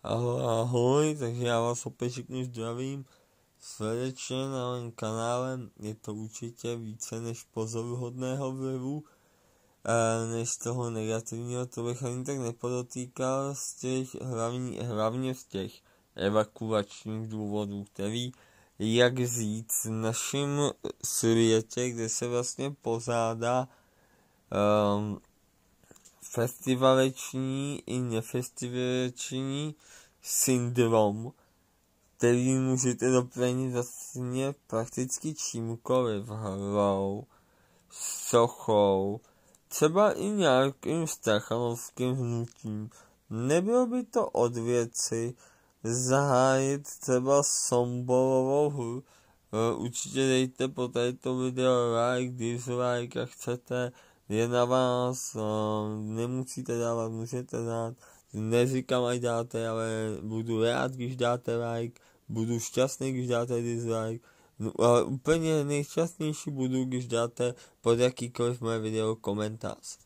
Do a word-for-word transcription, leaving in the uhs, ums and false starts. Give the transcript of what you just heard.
Ahoj, ahoj, takže já vás opět všechny zdravím srdečně na mém kanále. Je to určitě více než pozoruhodného vlivu, e, než toho negativního, to bych ani tak nepodotýkal z těch hlavní, hlavně z těch evakuačních důvodů, který, jak říct, v našem světě, kde se vlastně pozádá um, festivaleční i nefestivaleční syndrom, který můžete doplnit vlastně prakticky čímkoliv, hrou, sochou, třeba i nějakým stachanovským hnutím. Nebylo by to od věci zahájit třeba sombolovou hru. Určitě dejte po této video like, dislike, jak chcete, je na vás, nemusíte dávat, můžete dát, neříkám, ať dáte, ale budu rád, když dáte like, budu šťastný, když dáte dislike, no, ale úplně nejšťastnější budu, když dáte pod jakýkoliv moje video komentář.